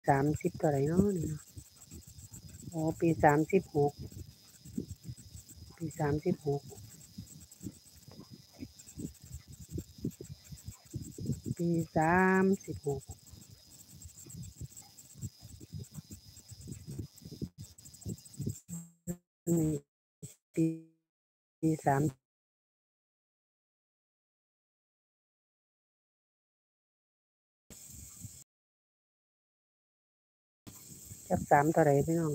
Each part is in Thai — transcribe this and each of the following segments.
30เท่าไหร่เนาะนี่เนาะโอ้ปี36ปี36ปี36นี่ปี3จัก3เท่าไหร่พี่น้อง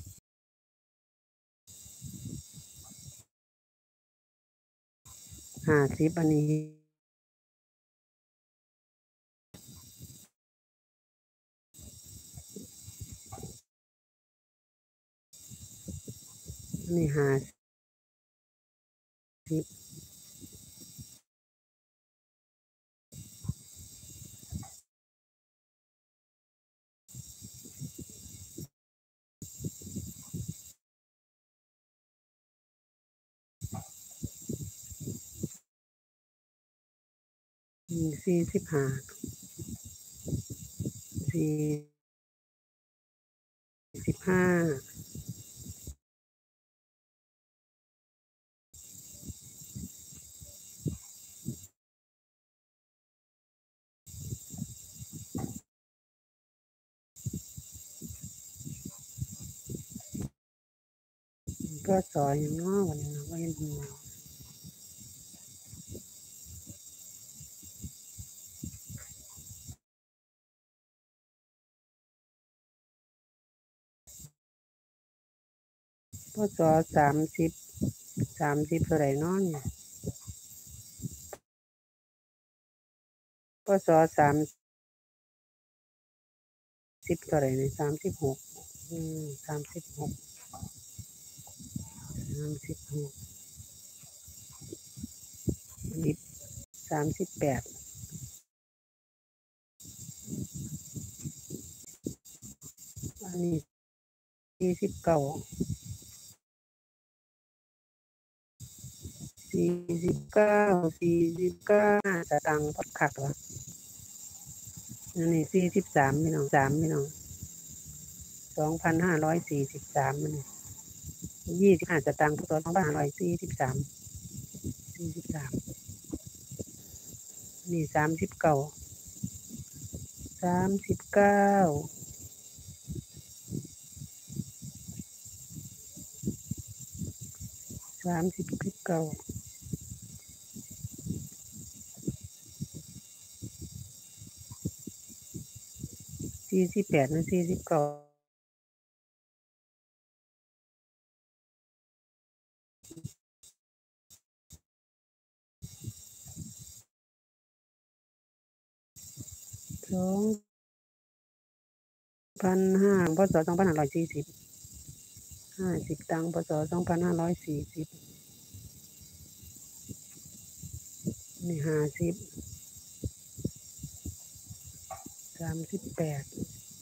50อันนี้50 45 45ก็สอหยังเนาะวันนี้เนาะบ่เห็นเพิ่นเว้าพศ30เท่าไหร่เนาะนี่พศ30เท่าไหร่นี่3636 36อันนี้38อันนี้49 49น่าจะดังบักคักล่ะอันนี้43พี่น้องพี่น้อง2543มันนี่25สตางค์พศ2543นี่39 48หรือ49 2,500พศ2540 50ตังค์พศ2540นี่50 38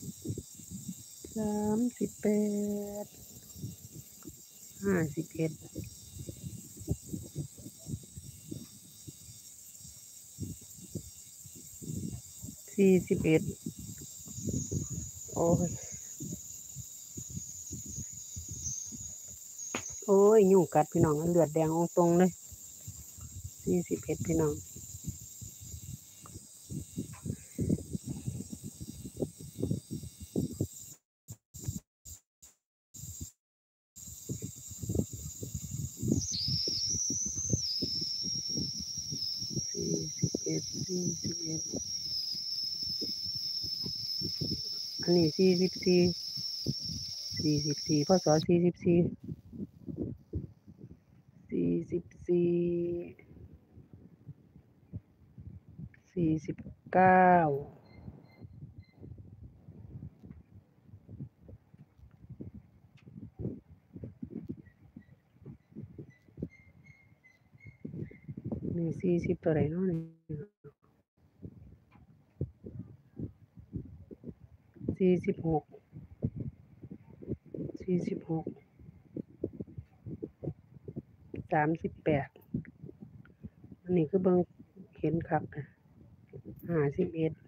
38 51 41โอ้ยโอ้ยยุงกัดพี่น้องเลือดแดงอองตรงเลย41พี่น้อง41อันนี้44พศ44 44 49นี่40เท่าไหร่เนาะนี่46 46 38อันนี้คือเบิ่งเห็นคัก51